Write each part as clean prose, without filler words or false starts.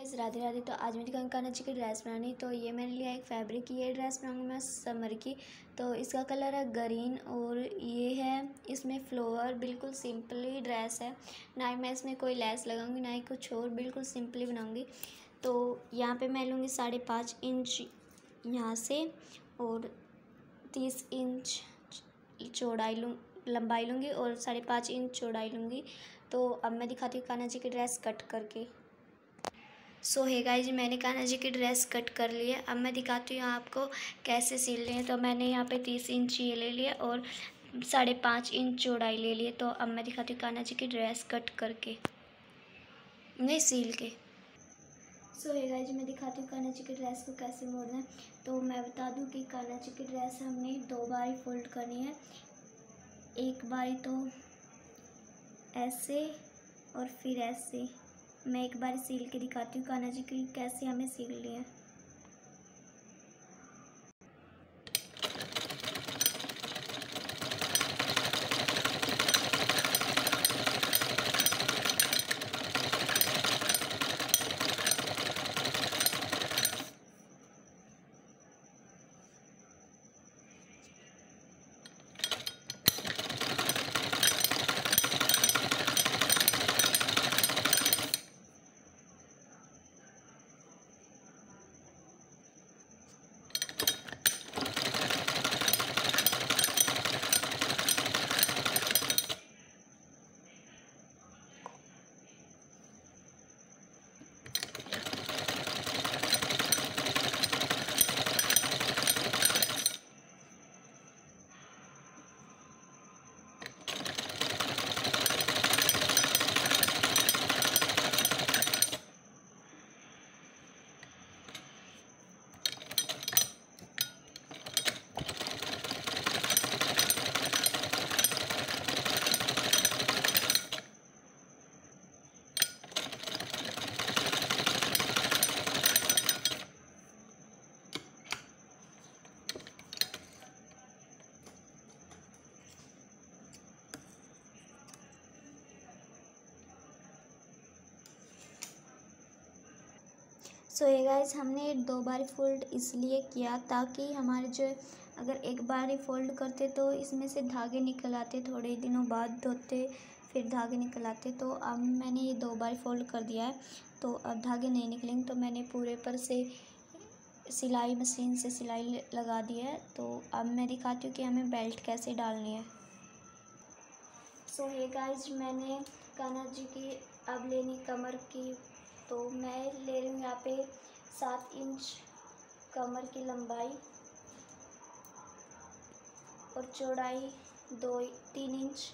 Guys, Radhe Radhe. तो आज मेरी कान्हा जी की ड्रेस बनानी। तो ये मैंने लिया एक फैब्रिक की, ये ड्रेस बनाऊंगी मैं समर की। तो इसका कलर है ग्रीन और ये है इसमें फ्लावर। बिल्कुल सिंपली ड्रेस है, ना ही मैं इसमें कोई लेस लगाऊंगी ना ही कुछ और, बिल्कुल सिंपली बनाऊंगी। तो यहाँ पे मैं लूँगी 5.5 इंच यहाँ से और 30 इंच लंबाई लूँगी और 5.5 इंच चौड़ाई लूँगी। तो अब मैं दिखाती हूँ कान्हा जी की ड्रेस कट करके। सो है गाइस, मैंने कान्हा जी की ड्रेस कट कर ली है। अब मैं दिखाती हूँ आपको कैसे सिलनी है। तो मैंने यहाँ पे 30 इंच ये ले लिया और 5.5 इंच चौड़ाई ले लिए। तो अब मैं दिखाती हूँ कान्हा जी की ड्रेस कट करके, नहीं सिल के। सो है गाइस, मैं दिखाती हूँ कान्हा जी की ड्रेस को कैसे मोड़ना है। तो मैं बता दूँ कि कान्हा जी की ड्रेस हमने 2 बार फोल्ड करनी है। एक बारी तो ऐसे और फिर ऐसे। मैं एक बार सील के दिखाती हूँ कान्हा जी की कैसे हमें सीलनी है। सो ये गाइस, हमने 2 बार फोल्ड इसलिए किया ताकि हमारे जो, अगर एक बार ही फोल्ड करते तो इसमें से धागे निकल आते, थोड़े दिनों बाद धोते फिर धागे निकल आते। तो अब मैंने ये 2 बार फोल्ड कर दिया है, तो अब धागे नहीं निकलेंगे। तो मैंने पूरे पर से सिलाई मशीन से सिलाई लगा दी है। तो अब मैं दिखाती हूँ कि हमें बेल्ट कैसे डालनी है। सो ये गाइस, मैंने कान्हा जी की अब लेनी कमर की। तो मैं ले रही हूँ यहाँ पे 7 इंच कमर की लंबाई और चौड़ाई 3 इंच।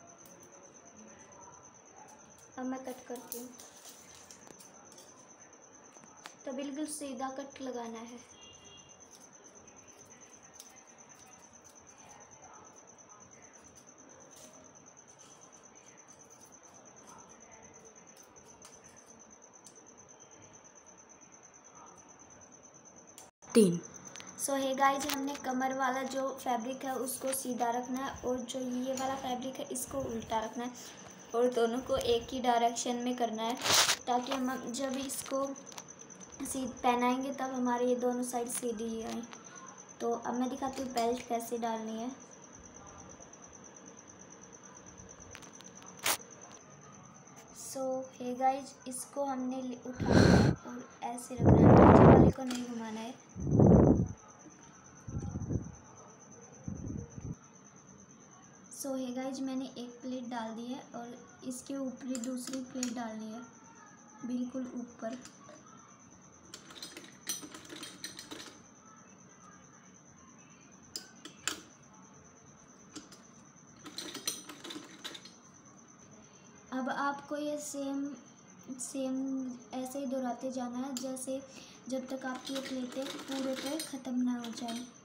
अब मैं कट करती हूँ। तो बिल्कुल सीधा कट लगाना है। सो है गाइज, हमने कमर वाला जो फैब्रिक है उसको सीधा रखना है और जो ये वाला फैब्रिक है इसको उल्टा रखना है और दोनों को एक ही डायरेक्शन में करना है, ताकि हम जब इसको पहनाएंगे तब हमारे ये दोनों साइड सीधी आए। तो अब मैं दिखाती हूँ बेल्ट कैसे डालनी है। सो है गाइज, इसको हमने उठाना है और ऐसे रखना है, नीचे वाले को नहीं घुमाना है। सो है गाइज, मैंने एक प्लेट डाल दी है और इसके ऊपर दूसरी प्लेट डालनी है, बिल्कुल ऊपर। अब आपको ये सेम ऐसे ही दोहराते जाना है, जैसे जब तक आपकी ये प्लेटें पूरे पे ख़त्म ना हो जाए।